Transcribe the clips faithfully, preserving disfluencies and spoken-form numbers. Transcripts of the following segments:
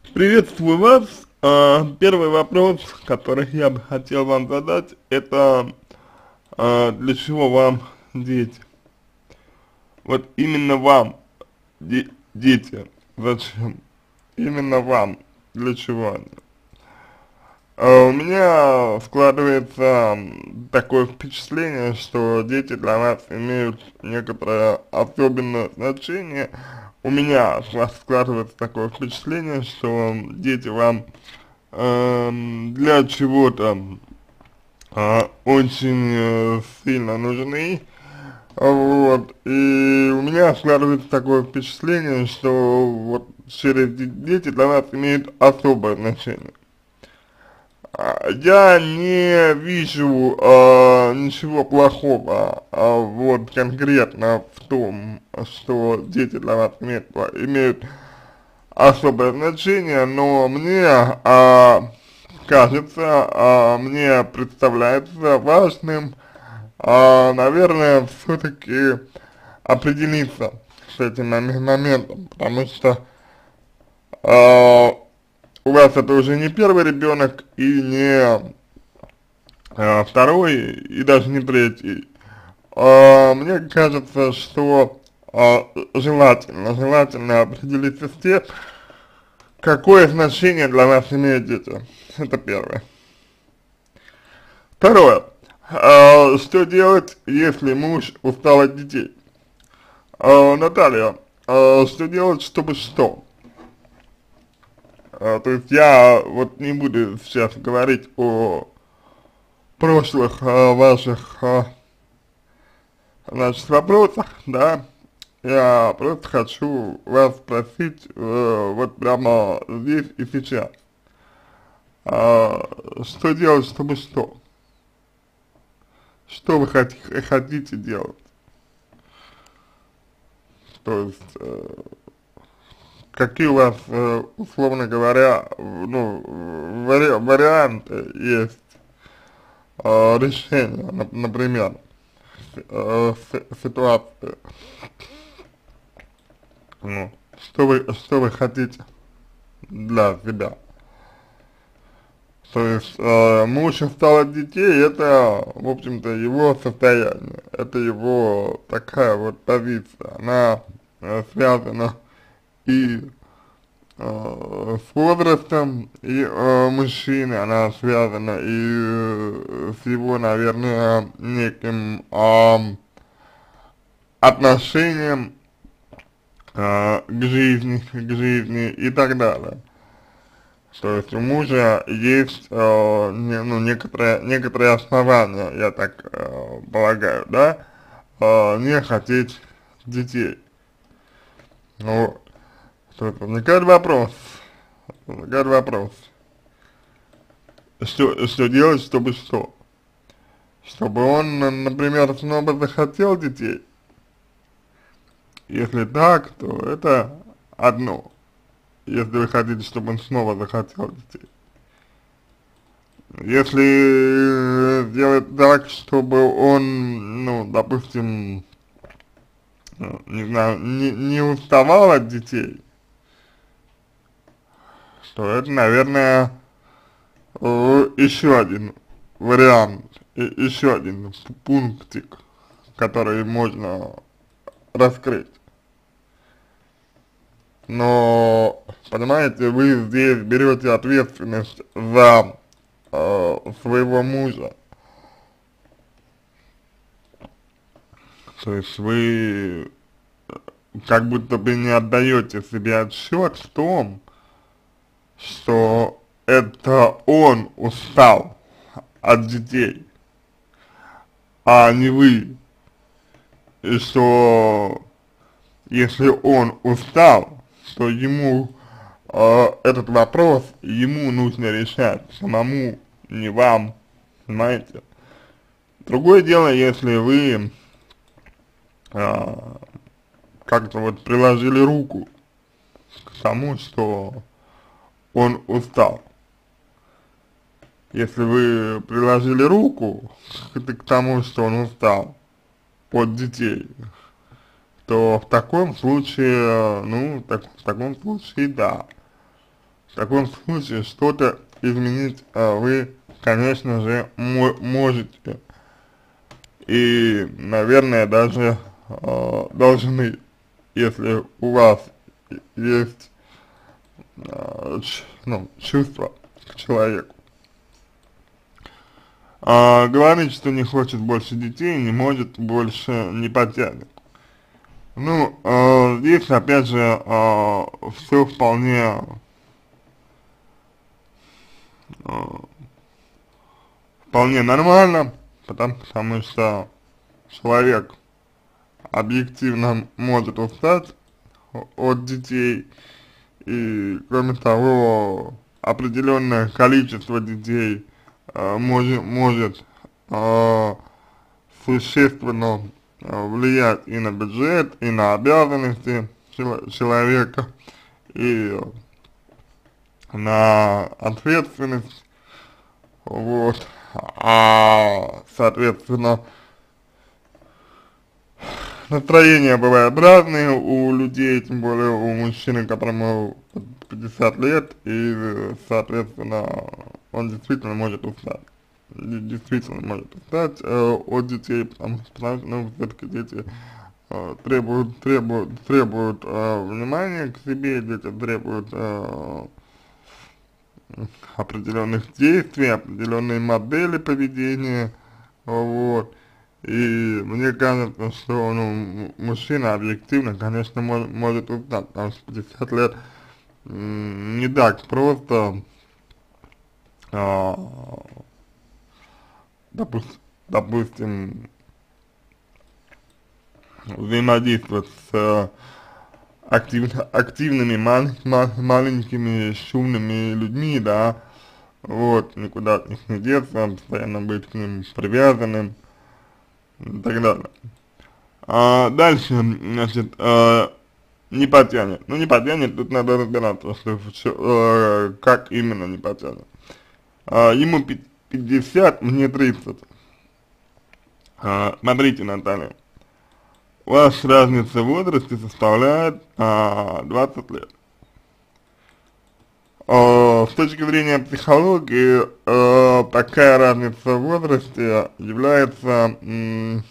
Приветствую вас. А, Первый вопрос, который я бы хотел вам задать, это а, для чего вам дети? Вот именно вам де- дети. Зачем? Именно вам. Для чего они? А, у меня складывается м, такое впечатление, что дети для вас имеют некоторое особенное значение. У меня сла- складывается такое впечатление, что дети вам эм, для чего-то а, очень э, сильно нужны. Вот, и у меня складывается такое впечатление, что вот через де- дети для нас имеют особое значение. А, Я не вижу а, ничего плохого а, вот конкретно в том, что дети для вас имеют, имеют особое значение, но мне а, кажется, а, мне представляется важным, а, наверное, все-таки определиться с этим моме- моментом, потому что а, у вас это уже не первый ребенок и не а, второй и даже не третий. А, мне кажется, что а, желательно, желательно определиться с тем, какое значение для вас имеют дети. Это первое. Второе. А, что делать, если муж устал от детей? А, Наталья, а, что делать, чтобы что? А, то есть я вот не буду сейчас говорить о прошлых а, ваших а, значит, вопросах, да, я просто хочу вас спросить э, вот прямо здесь и сейчас. А, что делать, чтобы что? Что вы хот хотите делать? То есть, э, какие у вас, э, условно говоря, ну, вари варианты есть э, решения, нап- например, э, с- ситуации, ну, что вы, что вы хотите для себя. То есть, э, муж устал от детей, это, в общем-то, его состояние, это его такая вот позиция, она э, связана и э, с возрастом и э, мужчины, она связана и э, с его, наверное, неким э, отношением э, к жизни, к жизни и так далее. То есть у мужа есть, э, не, ну, некоторые, некоторые основания, я так э, полагаю, да, э, не хотеть детей. Вот. То есть возникает вопрос, возникает вопрос, что, что делать, чтобы что? Чтобы он, н- например, снова захотел детей. Если так, то это одно. Если вы хотите, чтобы он снова захотел детей. Если э, сделать так, чтобы он, ну, допустим, ну, не знаю, не, не уставал от детей, то это, наверное, э, еще один вариант, и- еще один пунктик, который можно раскрыть. Но, понимаете, вы здесь берете ответственность за э, своего мужа. То есть вы как будто бы не отдаете себе отсчет в том, что это он устал от детей, а не вы. И что если он устал, то ему э, этот вопрос, ему нужно решать самому, не вам, понимаете? Другое дело, если вы э, как-то вот приложили руку к тому, что он устал. Если вы приложили руку к, к тому, что он устал от детей, то в таком случае, ну, так, в таком случае, да, В таком случае что-то изменить а, вы, конечно же, мо можете. И, наверное, даже а, должны, если у вас есть а, ч, ну, чувство к человеку. А, говорит, что не хочет больше детей, не может больше, не потянет. Ну, э, здесь, опять же, э, все вполне, э, вполне нормально, потому, потому что человек объективно может устать от детей, и, кроме того, определенное количество детей э, может, может э, существенно э, влиять и на бюджет, и на обязанности чело человека, и на ответственность, вот, а, соответственно, настроения бывают разные у людей, тем более у мужчины, которому пятьдесят лет, и, соответственно, он действительно может устать. Действительно может устать э, от детей, потому что, потому что ну, все-таки дети э, требуют, требуют, требуют э, внимания к себе, дети требуют э, определенных действий, определенные модели поведения, вот. И мне кажется, что ну, мужчина объективно, конечно, может, может узнать, потому что пятьдесят лет не так просто, а, допу допустим, взаимодействовать с актив, активными мал, мал, маленькими шумными людьми, да, вот, никуда от них не деться, постоянно быть к ним привязанным и так далее. А дальше, значит, а, не потянет. Ну, не потянет, тут надо разбираться, что, что, э, как именно не потянет. А, ему пятьдесят, мне тридцать. А, смотрите, Наталья, у вас разница в возрасте составляет а, двадцать лет. А, с точки зрения психологии, а, такая разница в возрасте является м,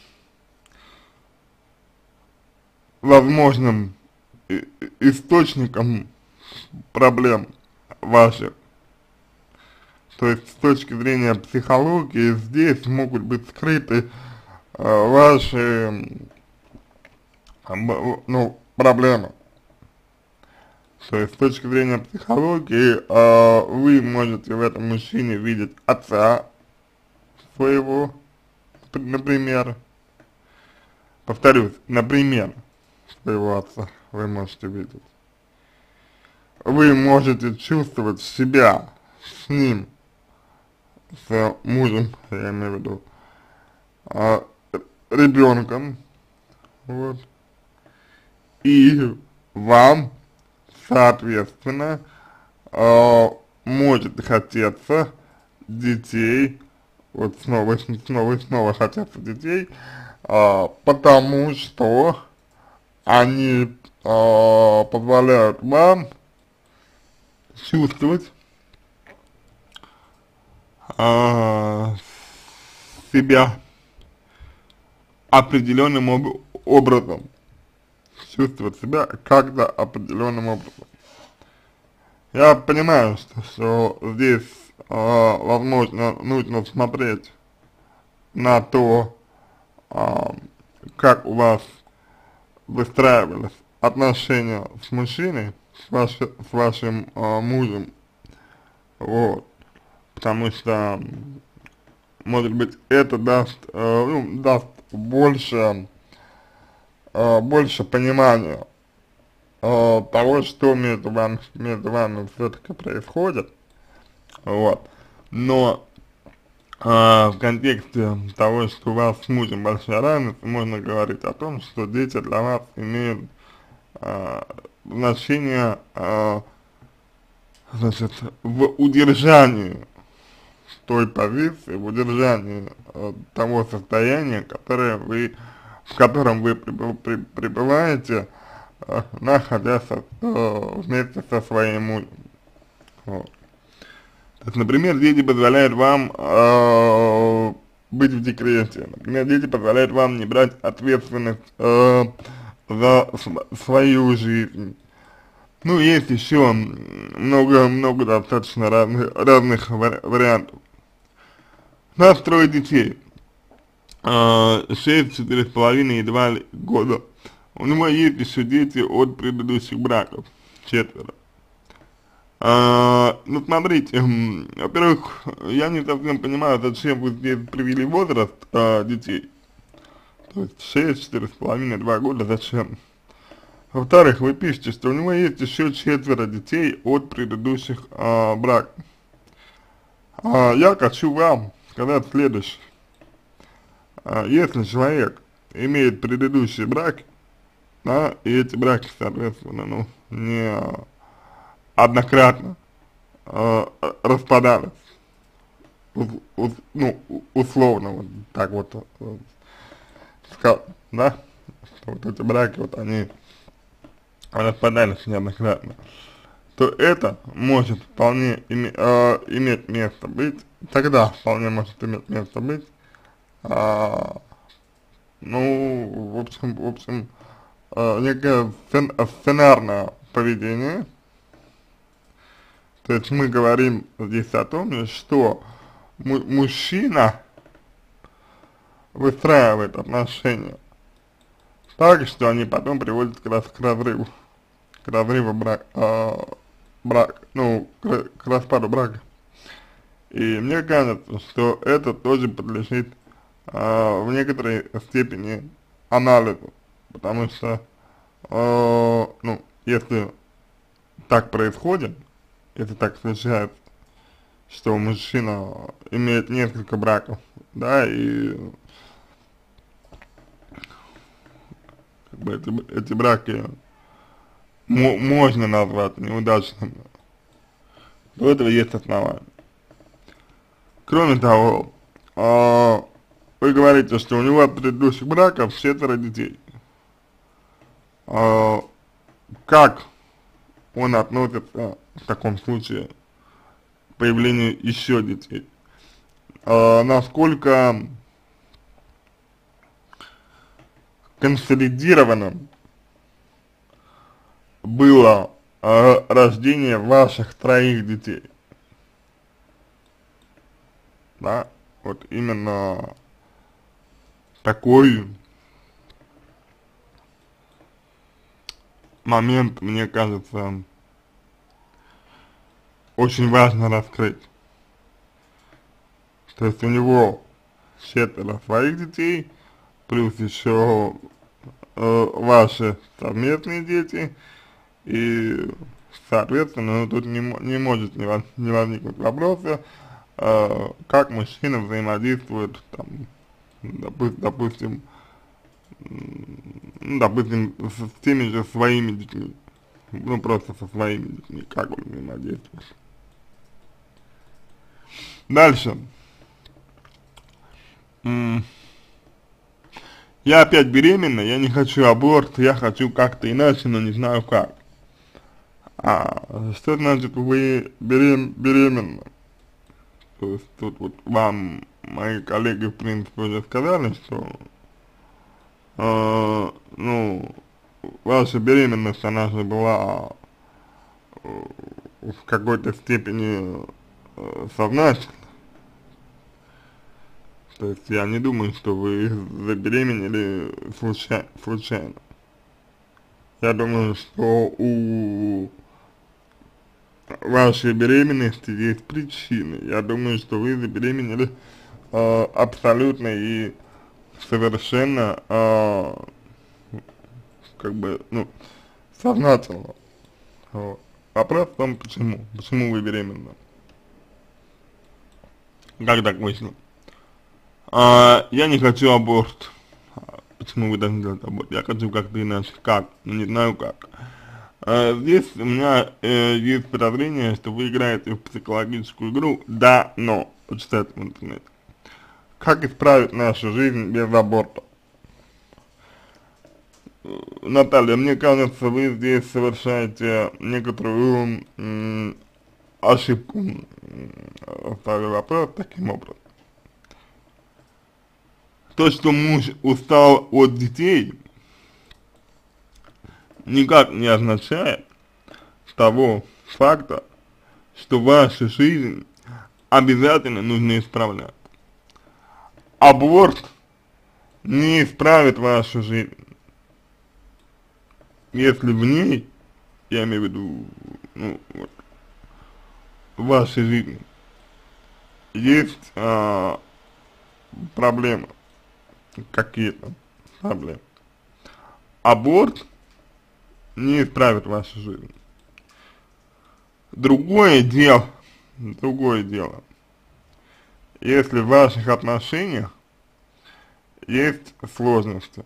возможным источником проблем ваших. То есть с точки зрения психологии здесь могут быть скрыты э, ваши э, ну, проблемы. То есть с точки зрения психологии э, вы можете в этом мужчине видеть отца своего, например. Повторюсь, например, своего отца вы можете видеть. Вы можете чувствовать себя с ним, с мужем, я имею в виду, а, ребенком, вот, и вам, соответственно, а, может хотеться детей, вот снова, снова и снова хотятся детей, а, потому что они а, позволяют вам чувствовать а, себя определенным об образом, чувствовать себя как-то определенным образом. Я понимаю, что, что здесь, а, возможно, нужно смотреть на то, а, как у вас выстраивались отношения с мужчиной, с, ваш, с вашим а, мужем, вот, потому что, может быть, это даст, э, ну, даст больше, э, больше понимания э, того, что между вами, между вами все-таки происходит, вот, но э, в контексте того, что у вас с мужем большая разница, можно говорить о том, что дети для вас имеют э, значение, э, значит, в удержании той позиции, в удержании э, того состояния, которое вы, в котором вы пребываете, э, находясь э, вместе со своим мужем. Вот. То есть, например, дети позволяют вам э, быть в декрете, например, дети позволяют вам не брать ответственность э, за св свою жизнь. Ну, есть еще много-много достаточно разных, разных вари вариантов. Нас трое детей, э, шесть, четыре с половиной и два года. У него есть еще дети от предыдущих браков, четверо. А, ну, смотрите, м, во-первых, я не совсем понимаю, зачем вы здесь привели возраст а, детей. То есть шесть, четыре с половиной, два года, зачем? Во-вторых, вы пишете, что у него есть еще четверо детей от предыдущих а, браков. А, я хочу вам сказать следующее. А, если человек имеет предыдущий брак, да, и эти браки, соответственно, ну, не однократно э, распадались, у, у, ну, условно, вот так вот, э, сказал, да, что вот эти браки, вот они распадались неоднократно, то это может вполне име, э, иметь место быть, тогда вполне может иметь место быть, э, ну, в общем, в общем, э, некое сцен, сценарное поведение. То есть мы говорим здесь о том, что му мужчина выстраивает отношения так, что они потом приводят как раз к разрыву, к разрыву брак, э, брак, ну, к, к распаду брака. И мне кажется, что это тоже подлежит э, в некоторой степени анализу, потому что, э, ну, если так происходит, если так случается, что мужчина имеет несколько браков, да, и как бы эти, эти браки можно назвать неудачными, то у этого есть основания. Кроме того, э, вы говорите, что у него от предыдущих браков четверо детей. Э, как он относится в таком случае к появлению еще детей? Э, насколько консолидированным было э, рождение ваших троих детей? Да, вот именно такой момент, мне кажется, очень важно раскрыть. То есть у него четверо своих детей, плюс еще э, ваши совместные дети, и, соответственно, ну, тут не, не может не, воз, не возникнуть вопроса, э, как мужчина взаимодействует, там, допу допустим, ну, допустим, с, с теми же своими детьми, ну, просто со своими детьми, как он взаимодействует. Дальше. М я опять беременна, я не хочу аборт, я хочу как-то иначе, но не знаю как. А что значит вы берем, беременны? То есть тут вот вам мои коллеги в принципе уже сказали, что э, ну, ваша беременность, она же была э, в какой-то степени э, сознательна. То есть я не думаю, что вы забеременели случайно. случайно. Я думаю, что у вашей беременности есть причины. Я думаю, что вы забеременели э, абсолютно и совершенно, э, как бы, ну, сознательно. Вот. Вопрос в том, почему. Почему вы беременны? Как так вышло? А, я не хочу аборт. Почему вы должны делать аборт? Я хочу как-то иначе. Как? Ну, не знаю как. А, здесь у меня э, есть подозрение, что вы играете в психологическую игру «да, но». Почитайте в интернете. Как исправить нашу жизнь без аборта? Наталья, мне кажется, вы здесь совершаете некоторую, ошибку, м, ставлю вопрос таким образом. То, что муж устал от детей, никак не означает того факта, что вашу жизнь обязательно нужно исправлять. Аборт не исправит вашу жизнь, если в ней, я имею в виду, ну, вот, в вашей жизни есть а, проблемы, какие-то проблемы. Аборт не исправит вашу жизнь. Другое дело, другое дело, если в ваших отношениях есть сложности.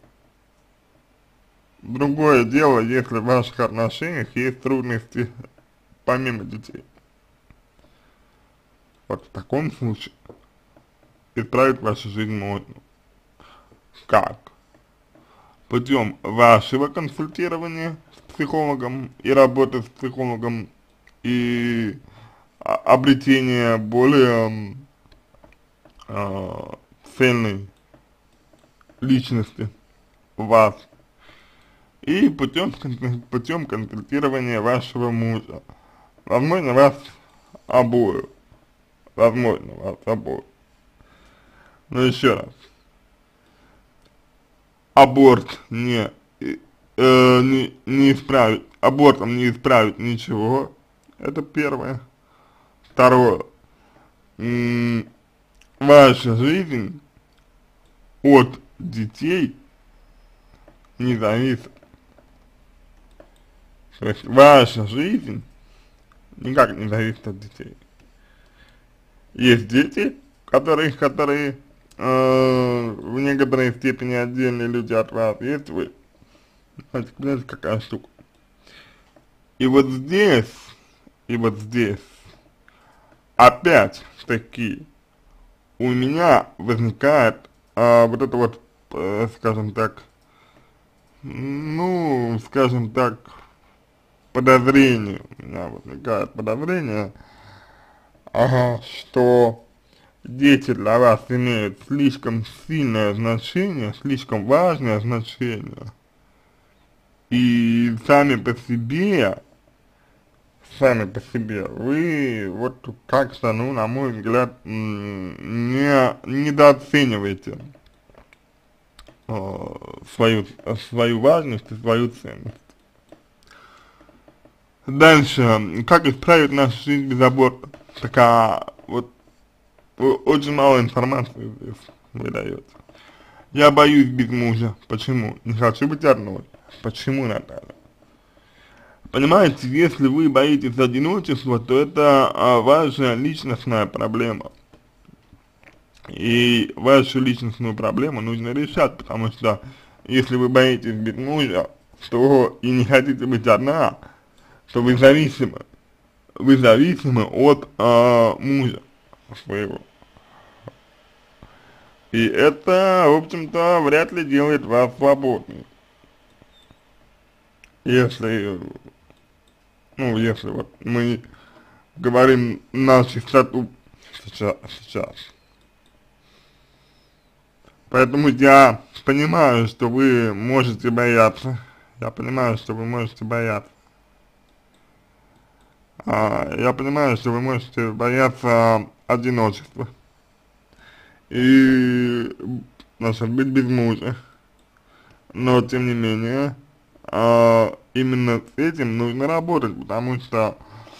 Другое дело, если в ваших отношениях есть трудности помимо детей. Вот в таком случае исправить вашу жизнь можно. Как? Путем вашего консультирования с психологом и работы с психологом и а, обретения более а, цельной личности в вас. И путем, путем консультирования вашего мужа. Возможно, вас обоих. Возможно, вас обоих. Но еще раз. Аборт не, э, не, не исправит, абортом не исправит ничего. Это первое. Второе. М-м, ваша жизнь от детей не зависит. То есть ваша жизнь никак не зависит от детей. Есть дети, которые, которые э, в некоторой степени отдельные люди от вас, есть вы. Знаете, знаете, какая штука. И вот здесь, и вот здесь, опять таки, у меня возникает э, вот это вот, э, скажем так, ну, скажем так, подозрение, у меня возникает подозрение, ага, что дети для вас имеют слишком сильное значение, слишком важное значение, и сами по себе, сами по себе, вы вот как-то, ну, на мой взгляд, не недооцениваете э, свою, свою важность и свою ценность. Дальше, как исправить нашу жизнь без аборта? Такая вот очень мало информации здесь выдается. Я боюсь без мужа. Почему? Не хочу быть одной. Почему, Наталья? Понимаете, если вы боитесь одиночества, то это а, ваша личностная проблема. И вашу личностную проблему нужно решать, потому что если вы боитесь без мужа, то и не хотите быть одна, то вы зависимы, вы зависимы от э, мужа своего. И это, в общем-то, вряд ли делает вас свободной. Если, ну, если вот мы говорим на чистоту сейчас, сейчас. Поэтому я понимаю, что вы можете бояться, я понимаю, что вы можете бояться. А, я понимаю, что вы можете бояться одиночества и, значит, быть без мужа, но тем не менее, а, именно с этим нужно работать, потому что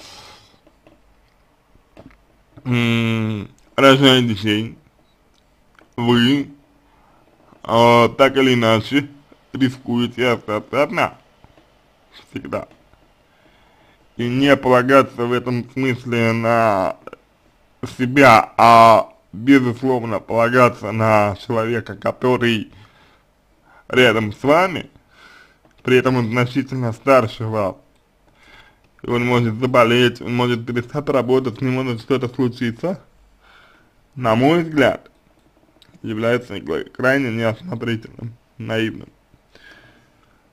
м рожая детей, вы а, так или иначе рискуете остаться одна всегда. И не полагаться в этом смысле на себя, а безусловно полагаться на человека, который рядом с вами, при этом он значительно старше вас. И он может заболеть, он может перестать работать, с ним может что-то случиться, на мой взгляд, является крайне неосмотрительным, наивным.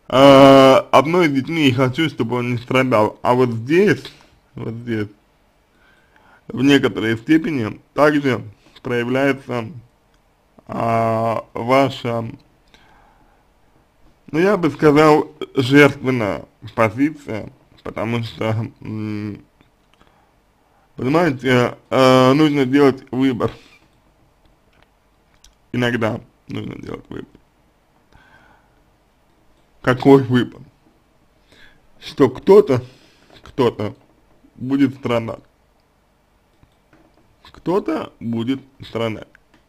А, одной из детьми я хочу, чтобы он не страдал, а вот здесь, вот здесь, в некоторой степени также проявляется а, ваша, ну я бы сказал, жертвенная позиция, потому что, м, понимаете, э, нужно делать выбор, иногда нужно делать выбор. Какой выбор? Что кто-то, кто-то будет страдать, кто-то будет страдать.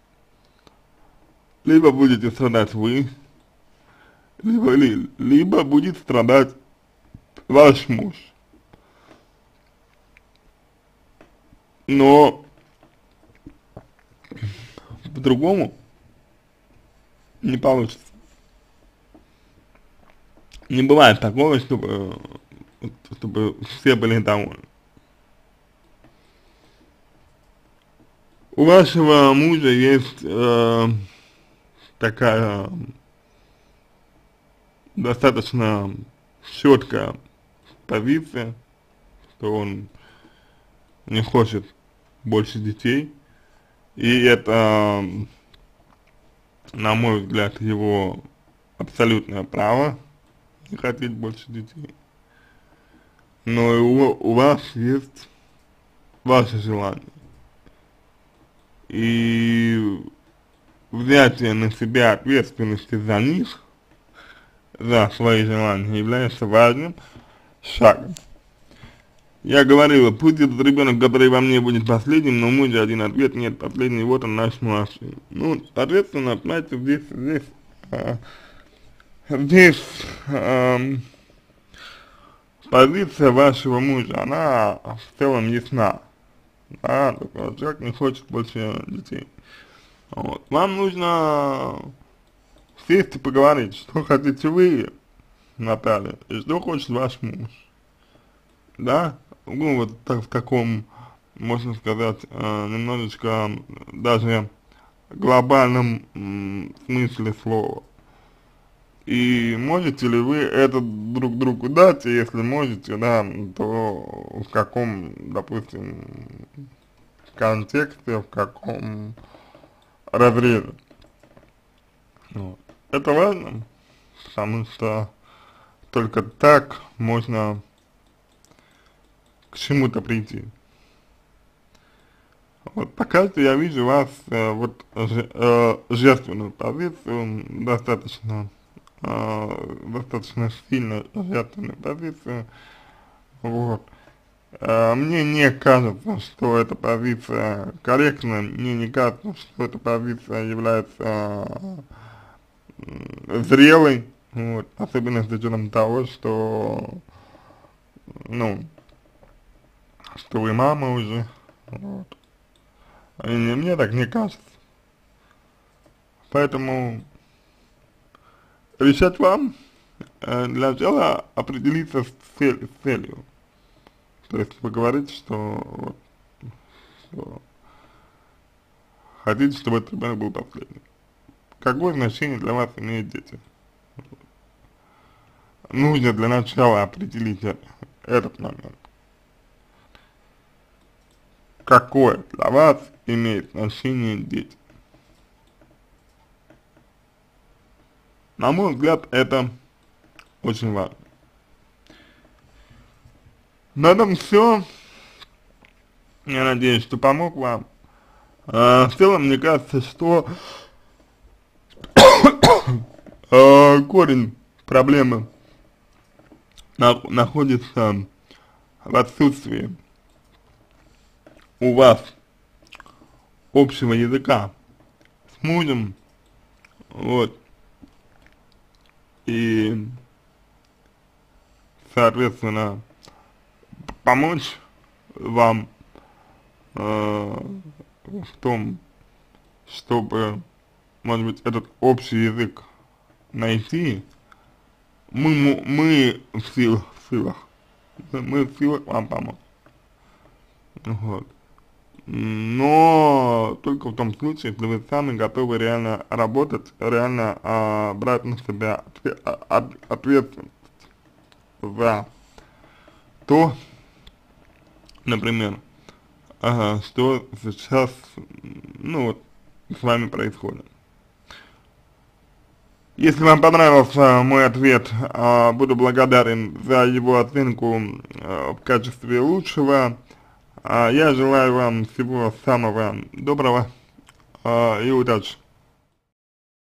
Либо будете страдать вы, либо, ли, либо будет страдать ваш муж. Но по-другому не получится. Не бывает такого, чтобы, чтобы все были довольны. У вашего мужа есть э, такая достаточно четкая позиция, что он не хочет больше детей, и это, на мой взгляд, его абсолютное право не хотеть больше детей. Но и у, у вас есть ваше желание. И взятие на себя ответственности за них, за свои желания, является важным шагом. Я говорила, пусть этот ребенок, который во мне будет последним, но у мужа один ответ, нет, последний, вот он наш младший. Ну, соответственно, знаете, здесь, здесь, а, здесь а, позиция вашего мужа, она в целом ясна. Да, такой человек не хочет больше детей. Вот. Вам нужно сесть и поговорить, что хотите вы, Наталья, и что хочет ваш муж. Да, ну вот так, в таком, можно сказать, э, немножечко даже глобальном м, смысле слова. И можете ли вы это друг другу дать, и если можете, да, то в каком, допустим, контексте, в каком разрезе. Вот. Это важно, потому что только так можно к чему-то прийти. Вот пока что я вижу вас э, вот же, э, жертвенную позицию, достаточно, э, достаточно сильно жертвенную позицию. Вот. Э, мне не кажется, что эта позиция корректна, мне не кажется, что эта позиция является э, зрелой, вот, особенно с учетом того, что, ну, что вы мама уже, вот. И мне так не кажется. Поэтому решать вам, э, для начала определиться с, цель, с целью. То есть вы говорите, что, вот, что хотите, чтобы этот ребенок был последним. Какое значение для вас имеют дети? Нужно для начала определить это, этот момент. Какое для вас имеет значение дети? На мой взгляд, это очень важно. На этом все. Я надеюсь, что помог вам. А, в целом, мне кажется, что а, корень проблемы на, находится в отсутствии у вас общего языка с мужем, вот, и, соответственно, помочь вам э, в том, чтобы, может быть, этот общий язык найти, мы, мы в силах, в силах, мы в силах вам помочь, вот. Но только в том случае, если вы сами готовы реально работать, реально а, брать на себя ответственность за то, например, ага, что сейчас, ну, вот, с вами происходит. Если вам понравился мой ответ, а, буду благодарен за его оценку а, в качестве лучшего. А, я желаю вам всего самого доброго а, и удачи.